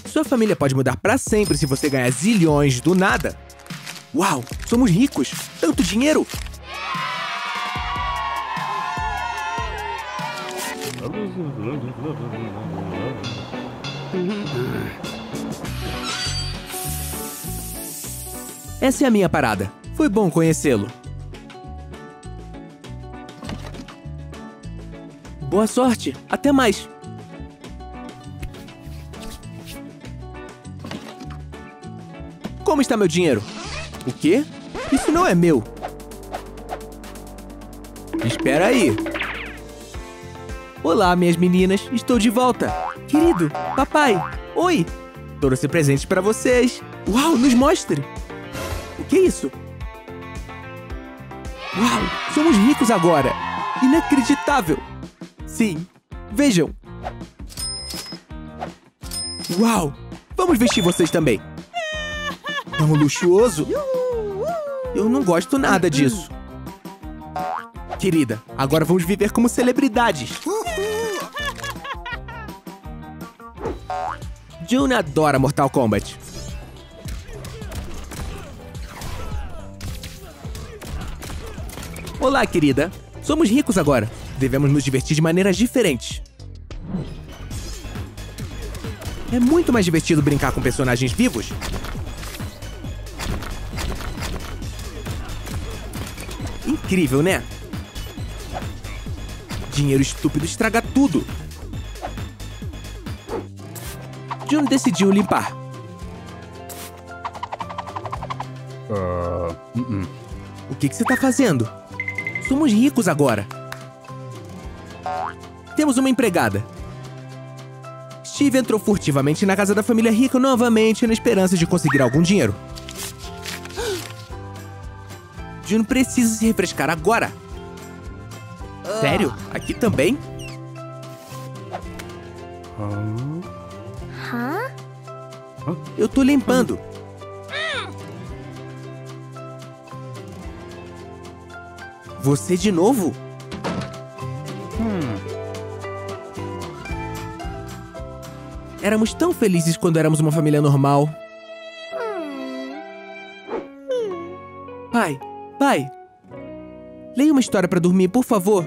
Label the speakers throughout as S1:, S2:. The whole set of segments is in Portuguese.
S1: Sua família pode mudar pra sempre se você ganhar zilhões do nada. Uau, somos ricos! Tanto dinheiro! Essa é a minha parada. Foi bom conhecê-lo. Boa sorte! Até mais! Como está meu dinheiro? O quê? Isso não é meu! Espera aí! Olá, minhas meninas! Estou de volta! Querido! Papai! Oi! Trouxe presentes para vocês! Uau! Nos mostre! O que é isso? Uau! Somos ricos agora! Inacreditável! Sim! Vejam! Uau! Vamos vestir vocês também! Tão luxuoso! Eu não gosto nada disso! Querida, agora vamos viver como celebridades! June adora Mortal Kombat! Olá, querida! Somos ricos agora! Devemos nos divertir de maneiras diferentes! É muito mais divertido brincar com personagens vivos! Incrível, né? Dinheiro estúpido estraga tudo! June decidiu limpar. O que você tá fazendo? Somos ricos agora. Temos uma empregada. Steve entrou furtivamente na casa da família rica novamente na esperança de conseguir algum dinheiro. June precisa se refrescar agora. Sério? Aqui também? Eu tô limpando. Você de novo? Éramos tão felizes quando éramos uma família normal. Pai, leia uma história pra dormir, por favor.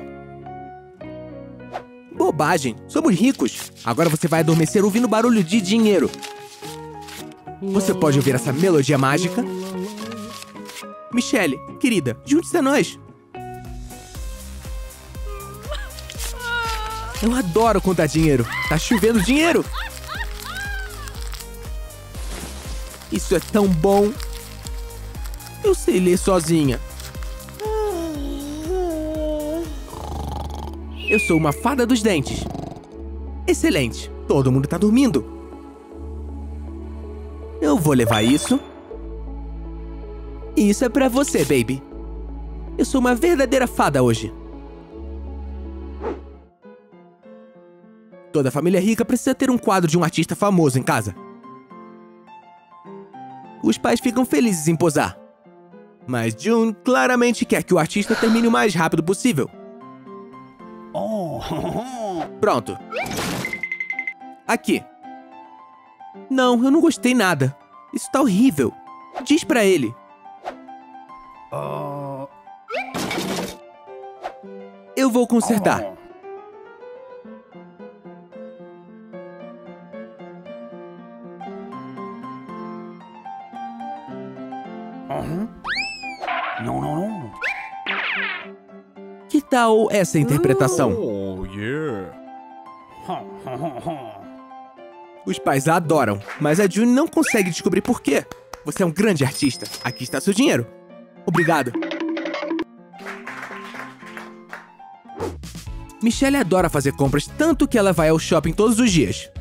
S1: Bobagem, somos ricos. Agora você vai adormecer ouvindo barulho de dinheiro. Você pode ouvir essa melodia mágica? Michelle, querida, junte-se a nós. Eu adoro contar dinheiro. Tá chovendo dinheiro. Isso é tão bom. Eu sei ler sozinha. Eu sou uma fada dos dentes. Excelente. Todo mundo tá dormindo. Eu vou levar isso. Isso é pra você, baby. Eu sou uma verdadeira fada hoje. Toda família rica precisa ter um quadro de um artista famoso em casa. Os pais ficam felizes em posar. Mas June claramente quer que o artista termine o mais rápido possível. Pronto. Aqui. Não, eu não gostei nada. Isso tá horrível. Diz pra ele. Eu vou consertar.
S2: Não.
S1: Que tal essa interpretação?
S2: Oh, yeah.
S1: Os pais a adoram, mas a June não consegue descobrir por quê. Você é um grande artista. Aqui está seu dinheiro. Obrigado. Michelle adora fazer compras tanto que ela vai ao shopping todos os dias.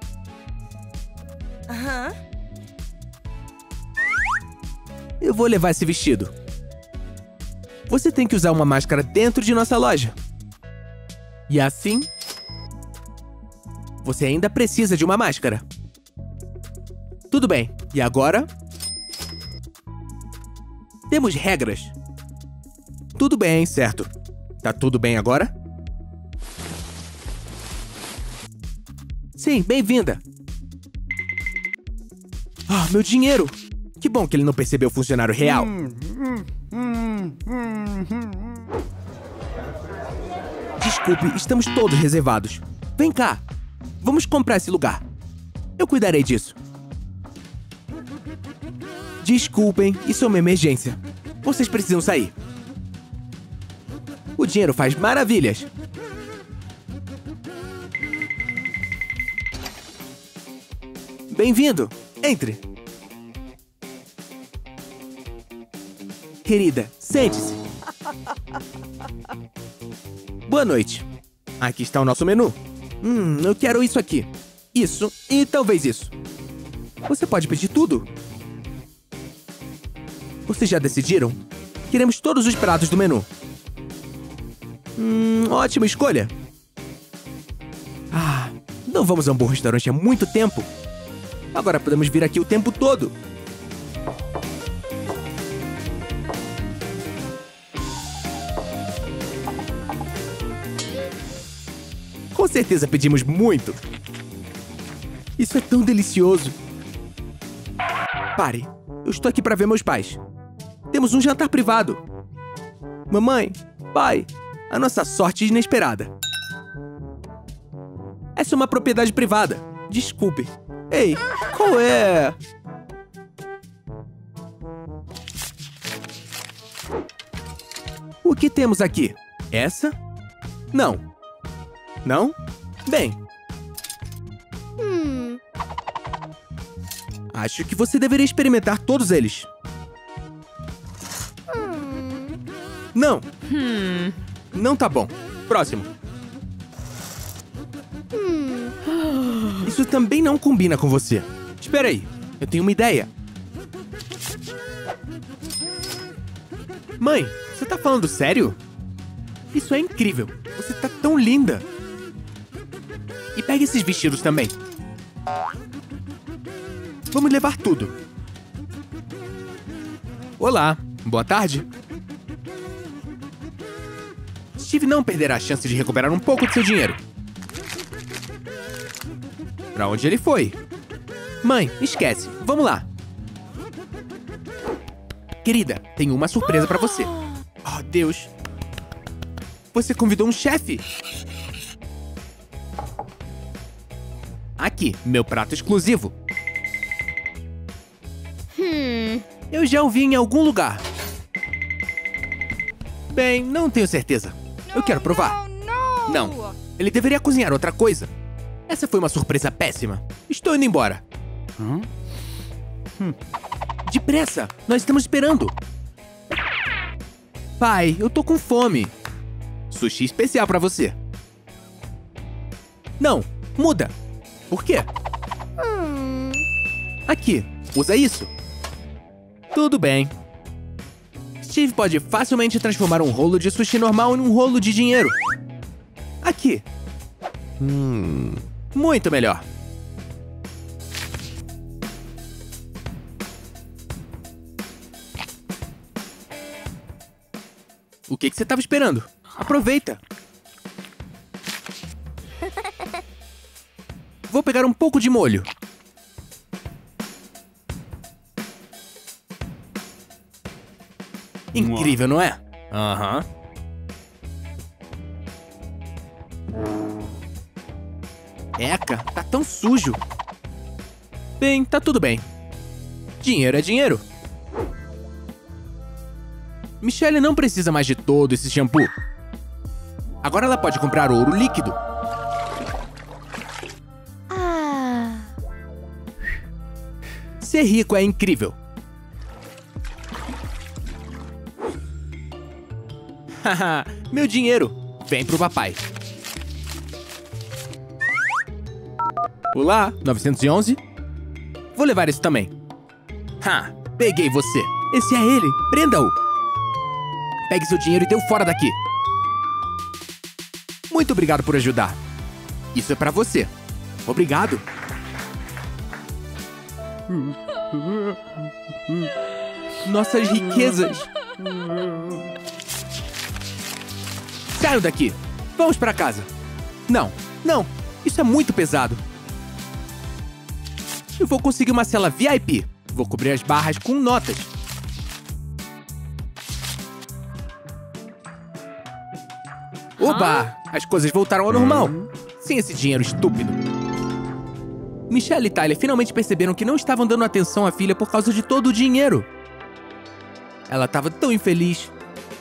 S1: Eu vou levar esse vestido. Você tem que usar uma máscara dentro de nossa loja. E assim, você ainda precisa de uma máscara. Tudo bem. E agora? Temos regras. Tudo bem, certo. Tá tudo bem agora? Sim, bem-vinda. Ah, meu dinheiro! Que bom que ele não percebeu o funcionário real. Desculpe, estamos todos reservados. Vem cá. Vamos comprar esse lugar. Eu cuidarei disso. Desculpem, isso é uma emergência. Vocês precisam sair. O dinheiro faz maravilhas. Bem-vindo. Entre. Querida, sente-se. Boa noite. Aqui está o nosso menu. Eu quero isso aqui. Isso e talvez isso. Você pode pedir tudo. Vocês já decidiram? Queremos todos os pratos do menu. Ótima escolha. Ah, não vamos a um bom restaurante há muito tempo. Agora podemos vir aqui o tempo todo. Com certeza pedimos muito. Isso é tão delicioso. Pare, eu estou aqui para ver meus pais. Temos um jantar privado. Mamãe, pai, a nossa sorte inesperada. Essa é uma propriedade privada. Desculpe. Ei, qual é? O que temos aqui? Essa? Não. Não? Bem. Acho que você deveria experimentar todos eles. Não. Não tá bom. Próximo. Isso também não combina com você. Espera aí, eu tenho uma ideia. Mãe, você tá falando sério? Isso é incrível. Você tá tão linda. E pega esses vestidos também. Vamos levar tudo. Olá, boa tarde. Steve não perderá a chance de recuperar um pouco de seu dinheiro. Pra onde ele foi? Mãe, esquece. Vamos lá. Querida, tenho uma surpresa pra você. Oh, Deus. Você convidou um chefe? Aqui, meu prato exclusivo. Eu já o vi em algum lugar. Bem, não tenho certeza. Eu quero provar. Não, ele deveria cozinhar outra coisa. Essa foi uma surpresa péssima. Estou indo embora. Depressa, nós estamos esperando. Pai, eu tô com fome. Sushi especial pra você. Não, muda. Por quê? Aqui, usa isso. Tudo bem. Steve pode facilmente transformar um rolo de sushi normal em um rolo de dinheiro. Aqui. Muito melhor. O que você estava esperando? Aproveita. Vou pegar um pouco de molho. Incrível, não é? Aham. Eca, tá tão sujo. Bem, tá tudo bem. Dinheiro é dinheiro. Michelle não precisa mais de todo esse shampoo. Agora ela pode comprar ouro líquido. Ser rico é incrível. Haha, meu dinheiro. Vem pro papai. Olá, 911? Vou levar isso também. Peguei você. Esse é ele. Prenda-o. Pegue seu dinheiro e dê-o fora daqui. Muito obrigado por ajudar. Isso é pra você. Obrigado. Nossas riquezas. Saiam daqui. Vamos pra casa. Não, não. Isso é muito pesado. Eu vou conseguir uma cela VIP. Vou cobrir as barras com notas. Oba! As coisas voltaram ao normal. Sem esse dinheiro estúpido. Michelle e Tyler finalmente perceberam que não estavam dando atenção à filha por causa de todo o dinheiro. Ela estava tão infeliz.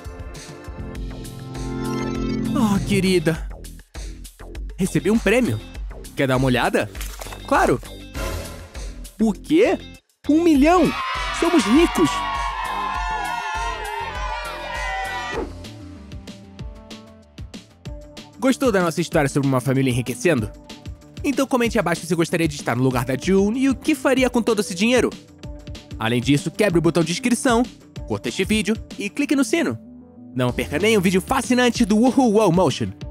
S1: Oh, querida. Recebi um prêmio. Quer dar uma olhada? Claro. O quê? 1 milhão! Somos ricos! Gostou da nossa história sobre uma família enriquecendo? Então comente abaixo se gostaria de estar no lugar da June e o que faria com todo esse dinheiro. Além disso, quebre o botão de inscrição, curta este vídeo e clique no sino. Não perca nenhum vídeo fascinante do Woohoo Wow Motion.